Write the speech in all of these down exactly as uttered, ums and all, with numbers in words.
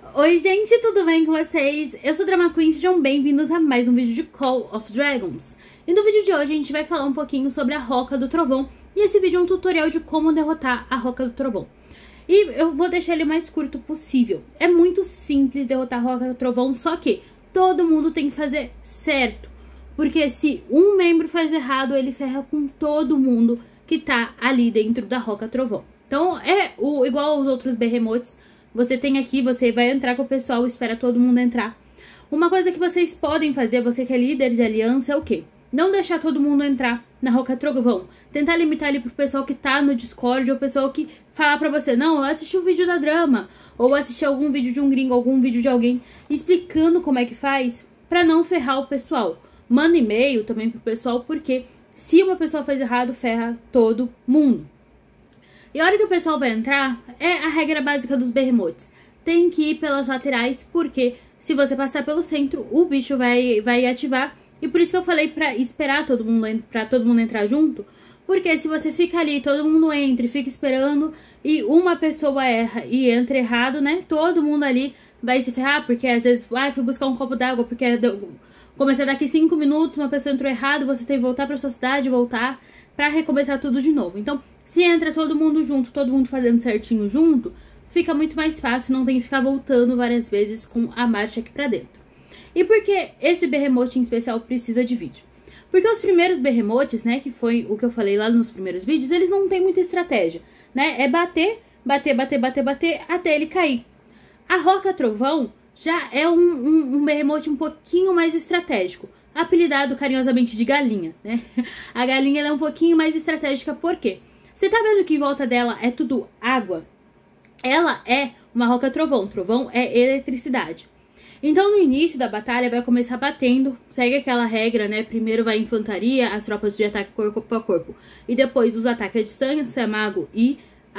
Oi gente, tudo bem com vocês? Eu sou Drama Queen, sejam bem-vindos a mais um vídeo de Call of Dragons. E no vídeo de hoje a gente vai falar um pouquinho sobre a Roca do Trovão. E esse vídeo é um tutorial de como derrotar a Roca do Trovão. E eu vou deixar ele o mais curto possível. É muito simples derrotar a Roca do Trovão, só que todo mundo tem que fazer certo. Porque se um membro faz errado, ele ferra com todo mundo que tá ali dentro da Roca Trovão. Então é o, igual aos outros berremotes. Você tem aqui, você vai entrar com o pessoal, espera todo mundo entrar. Uma coisa que vocês podem fazer, você que é líder de aliança, é o quê? Não deixar todo mundo entrar na Roca Trovão. Tentar limitar ali pro pessoal que tá no Discord, ou o pessoal que falar pra você, não, eu assisti um vídeo da Drama, ou assisti algum vídeo de um gringo, algum vídeo de alguém, explicando como é que faz, pra não ferrar o pessoal. Manda e-mail também pro pessoal, porque se uma pessoa faz errado, ferra todo mundo. E a hora que o pessoal vai entrar, é a regra básica dos berremotes. Tem que ir pelas laterais, porque se você passar pelo centro, o bicho vai, vai ativar. E por isso que eu falei pra esperar todo mundo, pra todo mundo entrar junto. Porque se você fica ali, todo mundo entra e fica esperando, e uma pessoa erra e entra errado, né? Todo mundo ali vai se ferrar, porque às vezes, ah, fui buscar um copo d'água, porque começar daqui cinco minutos, uma pessoa entrou errado, você tem que voltar pra sua cidade, voltar, pra recomeçar tudo de novo. Então, se entra todo mundo junto, todo mundo fazendo certinho junto, fica muito mais fácil, não tem que ficar voltando várias vezes com a marcha aqui pra dentro. E por que esse berremote em especial precisa de vídeo? Porque os primeiros berremotes, né, que foi o que eu falei lá nos primeiros vídeos, eles não tem muita estratégia, né? É bater, bater, bater, bater, bater, até ele cair. A Roca Trovão já é um, um, um berremote um pouquinho mais estratégico, apelidado carinhosamente de galinha, né? A galinha ela é um pouquinho mais estratégica, por quê? Você tá vendo que em volta dela é tudo água? Ela é uma Roca Trovão. Trovão é eletricidade. Então, no início da batalha, vai começar batendo. Segue aquela regra, né? Primeiro vai a infantaria, as tropas de ataque corpo a corpo. E depois os ataques à distância, mago e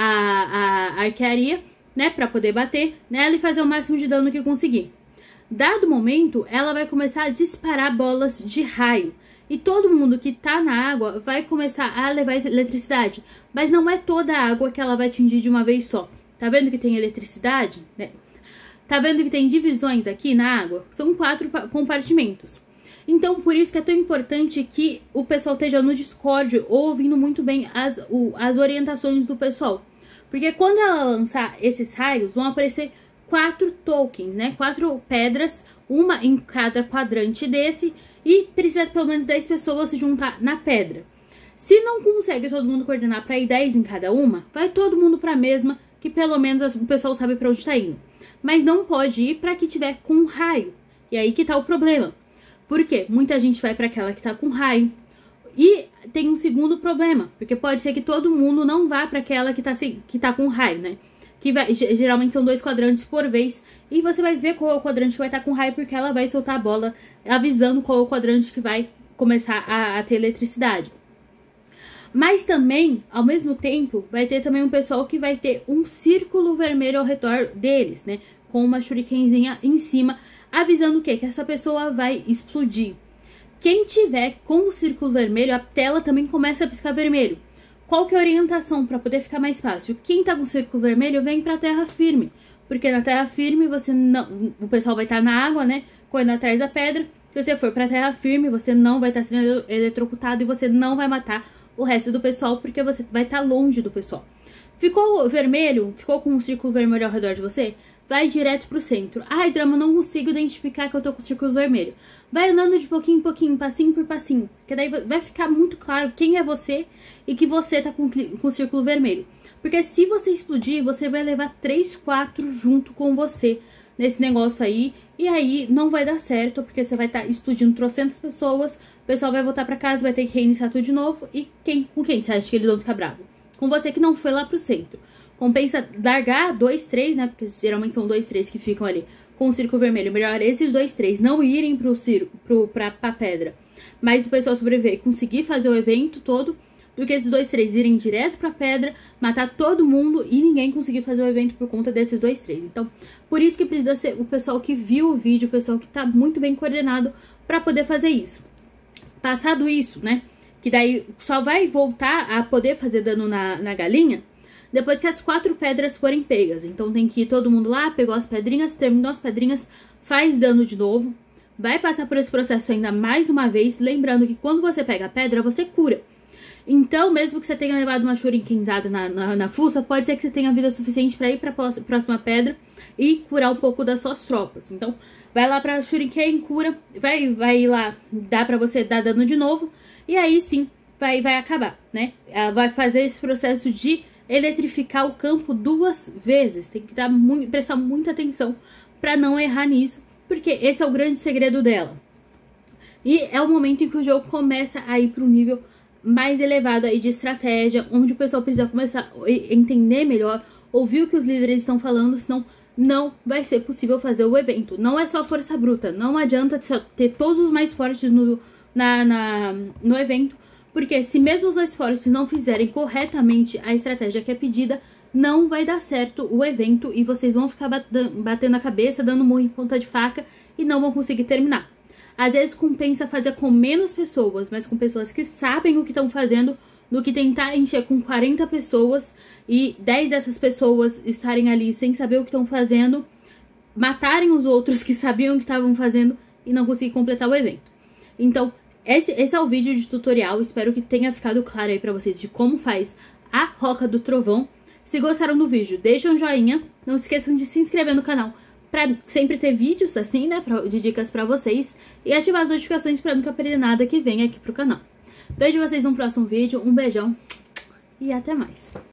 a, a arquearia, né? Pra poder bater nela e fazer o máximo de dano que conseguir. Dado o momento, ela vai começar a disparar bolas de raio. E todo mundo que tá na água vai começar a levar eletricidade. Mas não é toda a água que ela vai atingir de uma vez só. Tá vendo que tem eletricidade? Né? Tá vendo que tem divisões aqui na água? São quatro compartimentos. Então, por isso que é tão importante que o pessoal esteja no Discord ouvindo muito bem as, o, as orientações do pessoal. Porque quando ela lançar esses raios, vão aparecer quatro tokens, né? Quatro pedras, uma em cada quadrante desse. E precisa de pelo menos dez pessoas se juntar na pedra. Se não consegue todo mundo coordenar para ir dez em cada uma, vai todo mundo para a mesma, que pelo menos o pessoal sabe para onde está indo. Mas não pode ir para que tiver com raio. E aí que tá o problema. Por quê? Muita gente vai para aquela que tá com raio. E tem um segundo problema, porque pode ser que todo mundo não vá para aquela que tá, que tá com raio, né? Que vai, geralmente são dois quadrantes por vez. E você vai ver qual é o quadrante que vai estar com raio, porque ela vai soltar a bola avisando qual é o quadrante que vai começar a, a ter eletricidade. Mas também, ao mesmo tempo, vai ter também um pessoal que vai ter um círculo vermelho ao redor deles, né? Com uma shurikenzinha em cima, avisando o quê? Que essa pessoa vai explodir. Quem tiver com o círculo vermelho, a tela também começa a piscar vermelho. Qual que é a orientação para poder ficar mais fácil? Quem tá com o círculo vermelho vem pra terra firme. Porque na terra firme, você não, o pessoal vai estar na água, né? Correndo atrás da pedra. Se você for pra terra firme, você não vai estar sendo eletrocutado e você não vai matar o resto do pessoal, porque você vai estar longe do pessoal. Ficou vermelho? Ficou com um círculo vermelho ao redor de você? Vai direto pro centro. Ai, Drama, não consigo identificar que eu tô com o círculo vermelho. Vai andando de pouquinho em pouquinho, passinho por passinho. Porque daí vai ficar muito claro quem é você e que você tá com, com o círculo vermelho. Porque se você explodir, você vai levar três, quatro junto com você nesse negócio aí. E aí não vai dar certo, porque você vai estar tá explodindo trocentas pessoas. O pessoal vai voltar pra casa, vai ter que reiniciar tudo de novo. E quem, com quem você acha que eles vão ficar bravos? Com você que não foi lá pro centro. Compensa largar dois, três, né? Porque geralmente são dois, três que ficam ali com o círculo vermelho. Melhor esses dois, três não irem pro círculo, pro, pra, pra pedra. Mas o pessoal sobreviver e conseguir fazer o evento todo, do que esses dois, três irem direto pra pedra, matar todo mundo e ninguém conseguir fazer o evento por conta desses dois, três. Então, por isso que precisa ser o pessoal que viu o vídeo, o pessoal que tá muito bem coordenado pra poder fazer isso. Passado isso, né? Que daí só vai voltar a poder fazer dano na, na galinha depois que as quatro pedras forem pegas. Então tem que ir todo mundo lá, pegou as pedrinhas, terminou as pedrinhas, faz dano de novo. Vai passar por esse processo ainda mais uma vez, lembrando que quando você pega a pedra, você cura. Então, mesmo que você tenha levado uma shurikenzada na, na, na fuça, pode ser que você tenha vida suficiente para ir para a próxima pedra e curar um pouco das suas tropas. Então, vai lá pra shuriken, cura, vai, vai lá, dá pra você dar dano de novo, e aí sim, vai, vai acabar, né? Ela vai fazer esse processo de eletrificar o campo duas vezes. Tem que dar muito, prestar muita atenção pra não errar nisso, porque esse é o grande segredo dela. E é o momento em que o jogo começa a ir para um nível mais elevado aí de estratégia, onde o pessoal precisa começar a entender melhor, ouvir o que os líderes estão falando, senão não vai ser possível fazer o evento. Não é só força bruta, não adianta ter todos os mais fortes no, na, na, no evento, porque se mesmo os mais fortes não fizerem corretamente a estratégia que é pedida, não vai dar certo o evento e vocês vão ficar batendo a cabeça, dando murro em ponta de faca e não vão conseguir terminar. Às vezes compensa fazer com menos pessoas, mas com pessoas que sabem o que estão fazendo, do que tentar encher com quarenta pessoas e dez dessas pessoas estarem ali sem saber o que estão fazendo, matarem os outros que sabiam o que estavam fazendo e não conseguir completar o evento. Então, esse, esse é o vídeo de tutorial, espero que tenha ficado claro aí pra vocês de como faz a Roca do Trovão. Se gostaram do vídeo, deixem um joinha. Não se esqueçam de se inscrever no canal pra sempre ter vídeos assim, né, de dicas pra vocês. E ativar as notificações pra nunca perder nada que venha aqui pro canal. Vejo vocês no próximo vídeo. Um beijão e até mais.